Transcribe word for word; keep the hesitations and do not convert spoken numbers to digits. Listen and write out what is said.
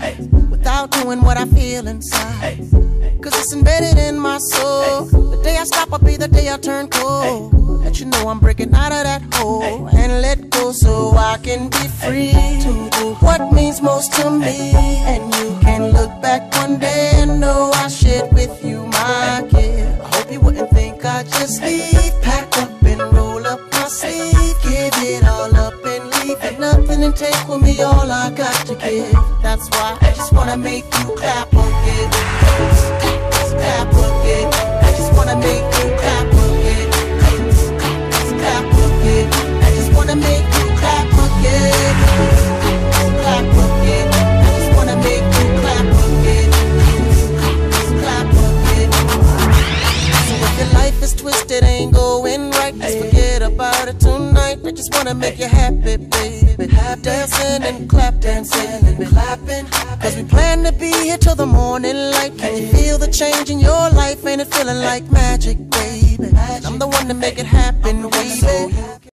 without doing what I feel inside. Cause it's embedded in my soul. The day I stop will be the day I turn cold. Let you know I'm breaking out of that hole and let go so I can be free to do what means most to me. And you can look back one day and know I shared with you my kid. I hope you wouldn't think I just leave, pack up and roll up my sleeve, give it all up and leave it nothing and take with me all I got to give. That's why I just wanna make you clap again, clap again. I just wanna make you clap again, clap again. I just wanna make you clap again, clap again. I just wanna make you clap again, clap again. So if your life is twisted, ain't going right, just forget about it tonight. I just wanna make you happy, baby. Dancing and clap dancing and clapping, cause we plan to be here till the morning light. Can you feel the change in your life? Ain't it feeling like magic, baby? I'm the one to make it happen, baby.